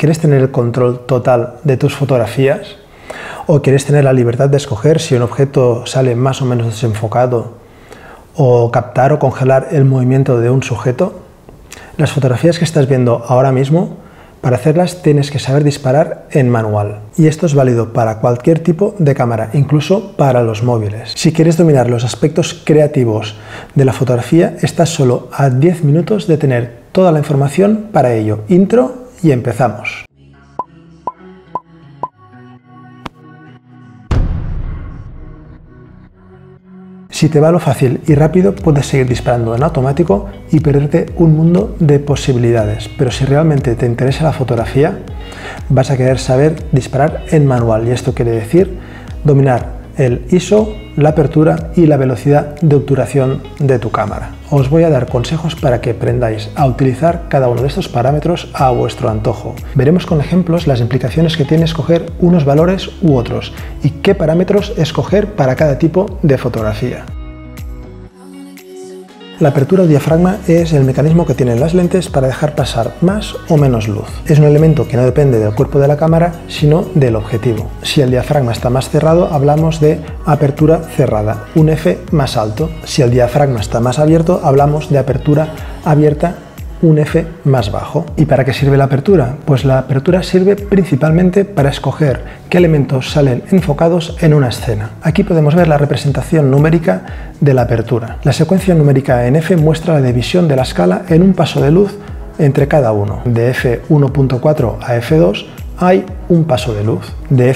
¿Quieres tener el control total de tus fotografías? ¿O quieres tener la libertad de escoger si un objeto sale más o menos desenfocado? ¿O captar o congelar el movimiento de un sujeto? Las fotografías que estás viendo ahora mismo, para hacerlas tienes que saber disparar en manual. Y esto es válido para cualquier tipo de cámara, incluso para los móviles. Si quieres dominar los aspectos creativos de la fotografía, estás solo a 10 minutos de tener toda la información para ello. Intro y empezamos. Si te va lo fácil y rápido, puedes seguir disparando en automático y perderte un mundo de posibilidades. Pero si realmente te interesa la fotografía, vas a querer saber disparar en manual. Y esto quiere decir dominar el ISO, la apertura y la velocidad de obturación de tu cámara. Os voy a dar consejos para que aprendáis a utilizar cada uno de estos parámetros a vuestro antojo. Veremos con ejemplos las implicaciones que tiene escoger unos valores u otros y qué parámetros escoger para cada tipo de fotografía. La apertura o diafragma es el mecanismo que tienen las lentes para dejar pasar más o menos luz. Es un elemento que no depende del cuerpo de la cámara, sino del objetivo. Si el diafragma está más cerrado, hablamos de apertura cerrada, un F más alto. Si el diafragma está más abierto, hablamos de apertura abierta, un F más bajo. ¿Y para qué sirve la apertura? Pues la apertura sirve principalmente para escoger qué elementos salen enfocados en una escena. Aquí podemos ver la representación numérica de la apertura. La secuencia numérica en F muestra la división de la escala en un paso de luz entre cada uno. De F1.4 a F2 hay un paso de luz. De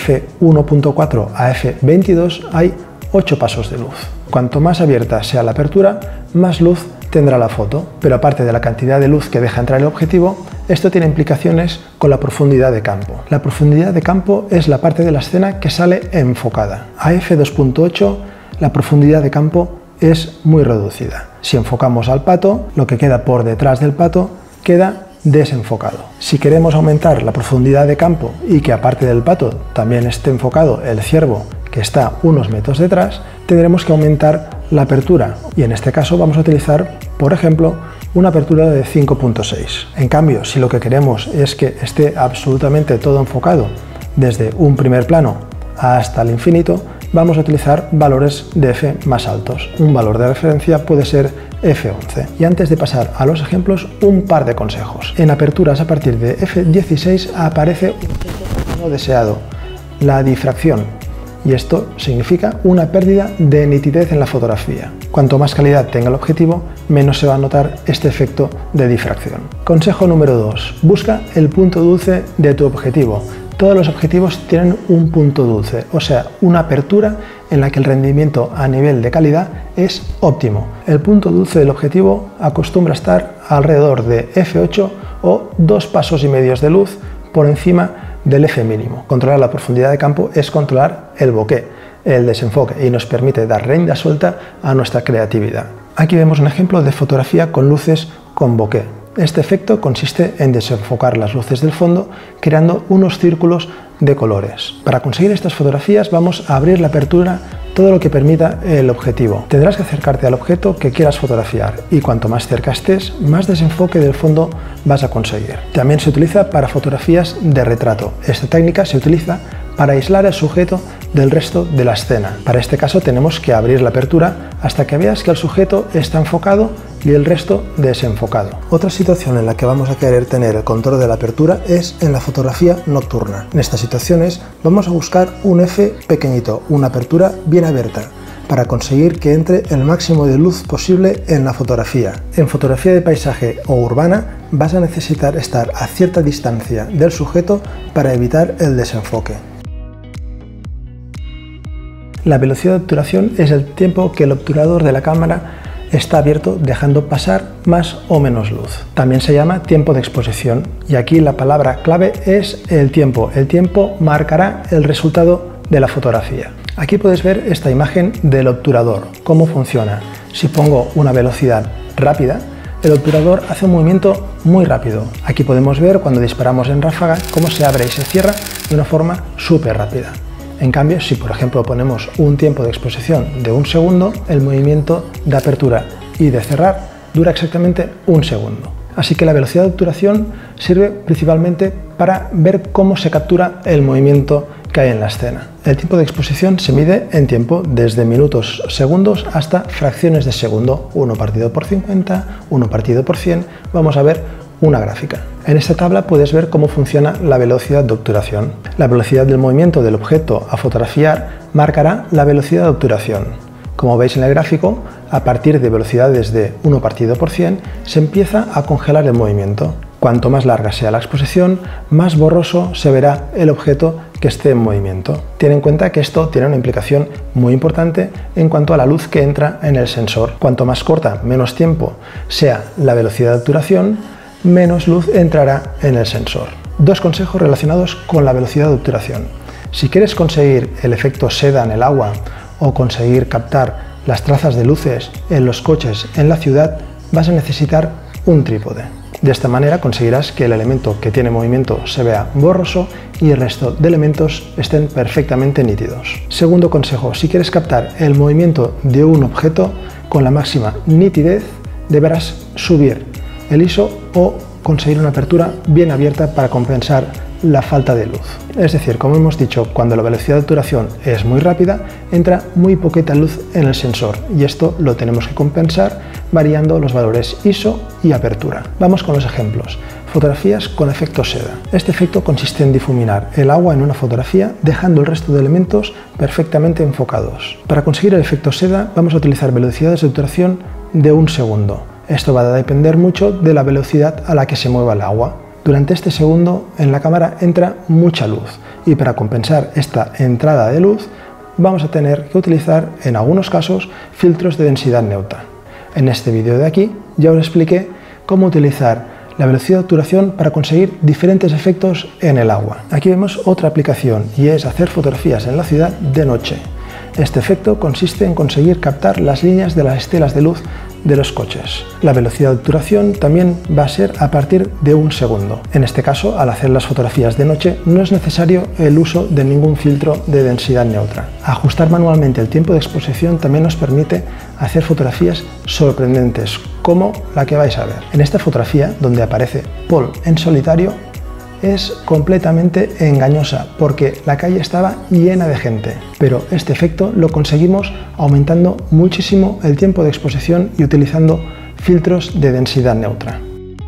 F1.4 a F22 hay 8 pasos de luz. Cuanto más abierta sea la apertura, más luz tendrá la foto, pero aparte de la cantidad de luz que deja entrar el objetivo, esto tiene implicaciones con la profundidad de campo. La profundidad de campo es la parte de la escena que sale enfocada. A f2.8 la profundidad de campo es muy reducida. Si enfocamos al pato, lo que queda por detrás del pato queda desenfocado. Si queremos aumentar la profundidad de campo y que aparte del pato también esté enfocado el ciervo que está unos metros detrás, tendremos que aumentar la apertura y en este caso vamos a utilizar, por ejemplo, una apertura de 5.6. En cambio, si lo que queremos es que esté absolutamente todo enfocado desde un primer plano hasta el infinito, vamos a utilizar valores de F más altos. Un valor de referencia puede ser F11. Y antes de pasar a los ejemplos, un par de consejos. En aperturas a partir de F16 aparece un efecto no deseado, la difracción. Y esto significa una pérdida de nitidez en la fotografía. Cuanto más calidad tenga el objetivo, menos se va a notar este efecto de difracción. Consejo número 2. Busca el punto dulce de tu objetivo. Todos los objetivos tienen un punto dulce, o sea, una apertura en la que el rendimiento a nivel de calidad es óptimo. El punto dulce del objetivo acostumbra a estar alrededor de F8 o 2 pasos y medios de luz por encima del F mínimo. Controlar la profundidad de campo es controlar el bokeh, el desenfoque, y nos permite dar rienda suelta a nuestra creatividad. Aquí vemos un ejemplo de fotografía con luces con bokeh. Este efecto consiste en desenfocar las luces del fondo creando unos círculos de colores. Para conseguir estas fotografías vamos a abrir la apertura todo lo que permita el objetivo. Tendrás que acercarte al objeto que quieras fotografiar y cuanto más cerca estés, más desenfoque del fondo vas a conseguir. También se utiliza para fotografías de retrato. Esta técnica se utiliza para aislar el sujeto del resto de la escena. Para este caso tenemos que abrir la apertura hasta que veas que el sujeto está enfocado y el resto desenfocado. Otra situación en la que vamos a querer tener el control de la apertura es en la fotografía nocturna. En estas situaciones vamos a buscar un F pequeñito, una apertura bien abierta, para conseguir que entre el máximo de luz posible en la fotografía. En fotografía de paisaje o urbana vas a necesitar estar a cierta distancia del sujeto para evitar el desenfoque. La velocidad de obturación es el tiempo que el obturador de la cámara está abierto dejando pasar más o menos luz. También se llama tiempo de exposición y aquí la palabra clave es el tiempo. El tiempo marcará el resultado de la fotografía. Aquí puedes ver esta imagen del obturador, cómo funciona. Si pongo una velocidad rápida, el obturador hace un movimiento muy rápido. Aquí podemos ver cuando disparamos en ráfaga cómo se abre y se cierra de una forma súper rápida. En cambio, si por ejemplo ponemos un tiempo de exposición de 1 segundo, el movimiento de apertura y de cerrar dura exactamente 1 segundo. Así que la velocidad de obturación sirve principalmente para ver cómo se captura el movimiento que hay en la escena. El tiempo de exposición se mide en tiempo desde minutos, segundos hasta fracciones de segundo, 1 partido por 50, 1 partido por 100. Vamos a ver una gráfica. En esta tabla puedes ver cómo funciona la velocidad de obturación. La velocidad del movimiento del objeto a fotografiar marcará la velocidad de obturación. Como veis en el gráfico, a partir de velocidades de 1 partido por 100 se empieza a congelar el movimiento. Cuanto más larga sea la exposición, más borroso se verá el objeto que esté en movimiento. Ten en cuenta que esto tiene una implicación muy importante en cuanto a la luz que entra en el sensor. Cuanto más corta, menos tiempo sea la velocidad de obturación, menos luz entrará en el sensor. Dos consejos relacionados con la velocidad de obturación. Si quieres conseguir el efecto seda en el agua o conseguir captar las trazas de luces en los coches en la ciudad, vas a necesitar un trípode. De esta manera conseguirás que el elemento que tiene movimiento se vea borroso y el resto de elementos estén perfectamente nítidos. Segundo consejo, si quieres captar el movimiento de un objeto con la máxima nitidez, deberás subir el ISO o conseguir una apertura bien abierta para compensar la falta de luz. Es decir, como hemos dicho, cuando la velocidad de obturación es muy rápida, entra muy poquita luz en el sensor y esto lo tenemos que compensar variando los valores ISO y apertura. Vamos con los ejemplos. Fotografías con efecto seda. Este efecto consiste en difuminar el agua en una fotografía dejando el resto de elementos perfectamente enfocados. Para conseguir el efecto seda vamos a utilizar velocidades de obturación de 1 segundo. Esto va a depender mucho de la velocidad a la que se mueva el agua. Durante este segundo en la cámara entra mucha luz y para compensar esta entrada de luz vamos a tener que utilizar en algunos casos filtros de densidad neutra. En este vídeo de aquí ya os expliqué cómo utilizar la velocidad de obturación para conseguir diferentes efectos en el agua. Aquí vemos otra aplicación y es hacer fotografías en la ciudad de noche. Este efecto consiste en conseguir captar las líneas de las estelas de luz de los coches. La velocidad de obturación también va a ser a partir de 1 segundo. En este caso, al hacer las fotografías de noche, no es necesario el uso de ningún filtro de densidad neutra. Ajustar manualmente el tiempo de exposición también nos permite hacer fotografías sorprendentes, como la que vais a ver. En esta fotografía, donde aparece Paul en solitario, es completamente engañosa porque la calle estaba llena de gente, pero este efecto lo conseguimos aumentando muchísimo el tiempo de exposición y utilizando filtros de densidad neutra.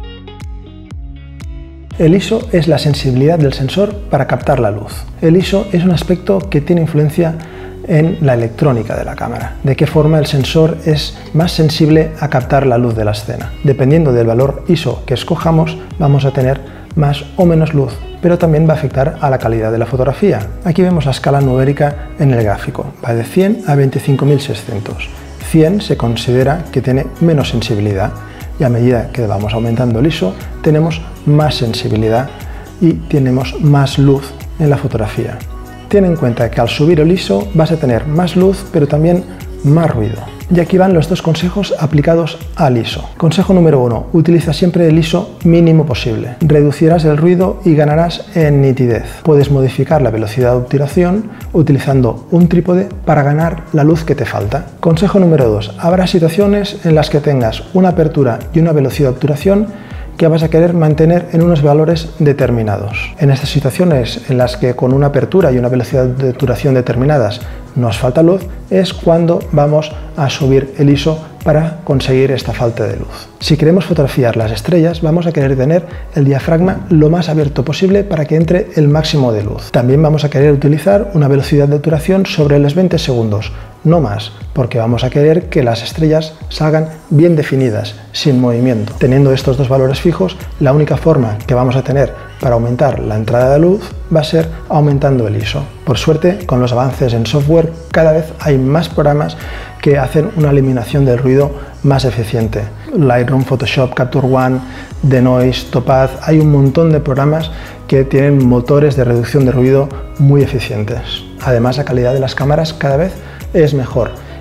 El ISO es la sensibilidad del sensor para captar la luz. El ISO es un aspecto que tiene influencia en la electrónica de la cámara, de qué forma el sensor es más sensible a captar la luz de la escena. Dependiendo del valor ISO que escojamos, vamos a tener más o menos luz, pero también va a afectar a la calidad de la fotografía. Aquí vemos la escala numérica en el gráfico, va de 100 a 25.600. 100 se considera que tiene menos sensibilidad y a medida que vamos aumentando el ISO tenemos más sensibilidad y tenemos más luz en la fotografía. Ten en cuenta que al subir el ISO vas a tener más luz pero también más ruido. Y aquí van los dos consejos aplicados al ISO. Consejo número 1. Utiliza siempre el ISO mínimo posible. Reducirás el ruido y ganarás en nitidez. Puedes modificar la velocidad de obturación utilizando un trípode para ganar la luz que te falta. Consejo número 2. Habrá situaciones en las que tengas una apertura y una velocidad de obturación que vas a querer mantener en unos valores determinados. En estas situaciones en las que con una apertura y una velocidad de obturación determinadas nos falta luz, es cuando vamos a subir el ISO para conseguir esta falta de luz. Si queremos fotografiar las estrellas, vamos a querer tener el diafragma lo más abierto posible para que entre el máximo de luz. También vamos a querer utilizar una velocidad de obturación sobre los 20 segundos, no más, porque vamos a querer que las estrellas salgan bien definidas, sin movimiento. Teniendo estos dos valores fijos, la única forma que vamos a tener para aumentar la entrada de luz va a ser aumentando el ISO. Por suerte, con los avances en software, cada vez hay más programas que hacen una eliminación del ruido más eficiente. Lightroom, Photoshop, Capture One, Denoise, Topaz, hay un montón de programas que tienen motores de reducción de ruido muy eficientes. Además, la calidad de las cámaras cada vez es mejor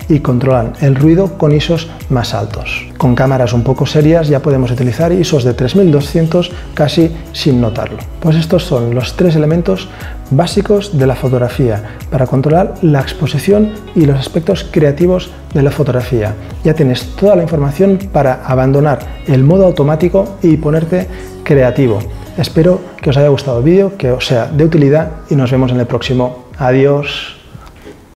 y controlan el ruido con ISOs más altos. Con cámaras un poco serias ya podemos utilizar ISOs de 3200 casi sin notarlo. Pues estos son los 3 elementos básicos de la fotografía para controlar la exposición y los aspectos creativos de la fotografía. Ya tienes toda la información para abandonar el modo automático y ponerte creativo. Espero que os haya gustado el vídeo, que os sea de utilidad y nos vemos en el próximo. Adiós.